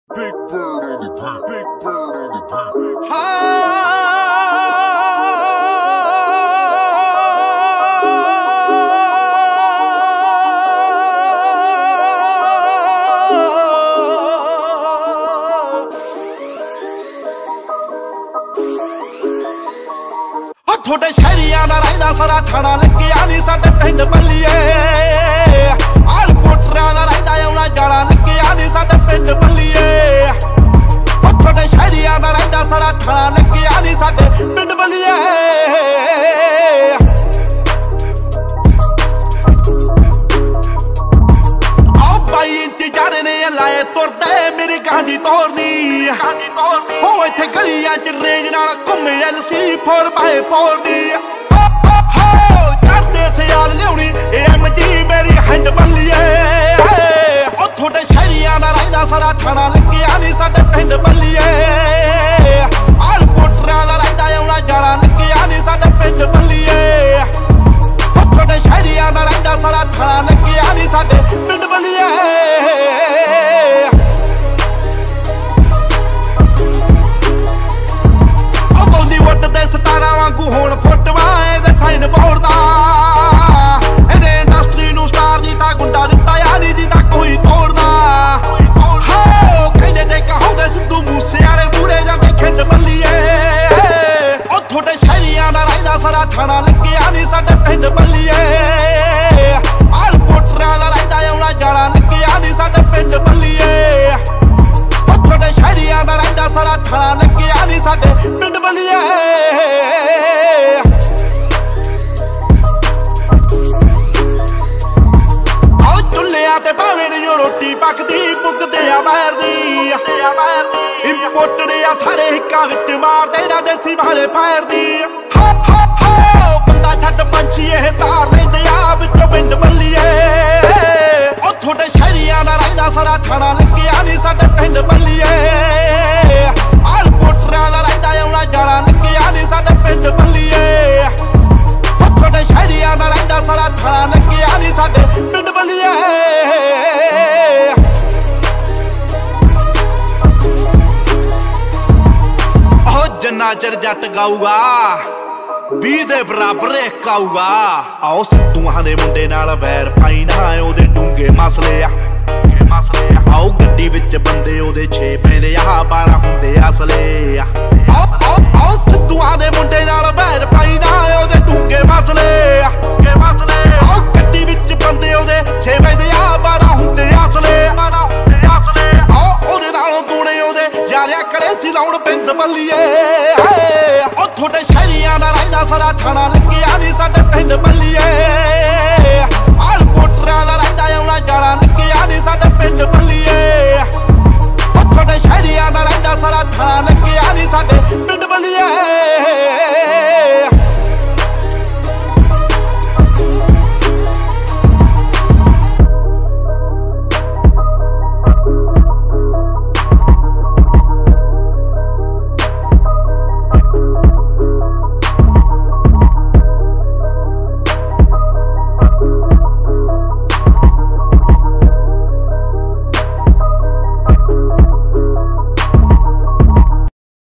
Big bird on the beat. Big bird on the beat. थोड़े शहरिया दा रहिंदा सारा ठाणा लग्गिया नी साडे पिंड बल्लीए आल पोटरा दा रहिंदा आउणा जाणा लग्गिया नी साडे पिंड बल्लीए थोड़े शहरिया दा रहिंदा सारा ठाणा लग्गिया नी साडे पिंड बल्लीए आओ भाई इंतजार ने लाए तुरदे मेरी गांधी तोरनी हो इत्थे गलियां च रेंज नाल घुम्मे LC 4x4 दी हो चढ़दे सियाल लियाउणी MG मेरी हैंड बल्लीए ओ थोड़े शहरियां दा रहिंदा सारा ठाणा लग्गिया नी साडे पिंड बल्लीए आल पोटरा दा रहिंदा आउणा जाणा लग्गिया नी साडे पिंड बल्लीए ओ थोड़े शहरियां दा रहिंदा सारा ठाणा लग्गिया नी साडे पिंड बल्लीए सतारा वांगू होण फुटवा एदे साइन बोर्ड दा एदे इंडस्ट्री नू स्टार दी ता गुंडा दित्ता यानी जी दा कोई तोड़दा हो कहंदे ते कहोंदे सिद्धू मूसे वाले बूढ़े जांदे खिंड बल्लीए ओ थोड़े शहरियां दा रहिंदा सारा ठाणा लग्गिया नी साडे पिंड बल्लीए आल पोटरा दा रहिंदा आउणा जाणा लग्गिया नी साडे पिंड बल्लीए ओ थोड़े शहरियां दा रहिंदा सारा ठाणा लग्गिया नी साडे पिंड बल्लीए रोटी पकदी पुगदे आ बाहर दी इंपोर्टेड आ सारे हिक्का विच मारदे ना देसी वाले फायर दी हो बंदा छड्ड पंछी एह तार लैंदे आ विचों पिंड बल्लीए ओ थोड़े शहरियां दा रहिंदा सारा ठाणा लग्गिया नी साडे पिंड बल्लीए आल पोटरा दा रहिंदा आउणा जाणा लग्गिया नी साडे पिंड बल्लीए ओ थोड़े शहरियां दा रहिंदा सारा ठाणा लग्गिया नी साडे पिंड बल्लीए जिन्ना चिर जट गाऊगा 20 दे बराबर एक आऊगा आओ सिद्धूआं दे मुंडे नाल वैर पाई ना ओदे डूंगे मसले आ आओ गड्डी विच बंदे ओदे 6 पैंदे आ 12 हुंदे असले आओ सिद्धूआं दे मुंडे नाल वैर पाई ना ओदे डूंगे मसले आओ गड्डी विच बंदे ओदे 6 पैंदे आ 12 हुंदे असले आओ ओदे नालों दूणे ओदे यारिया कले सी लाउण पिंड बल्लीए ओ थोड़े शहरियां दा रहिंदा सारा ठाणा लग्गिया नी साडे पिंड बल्लीए।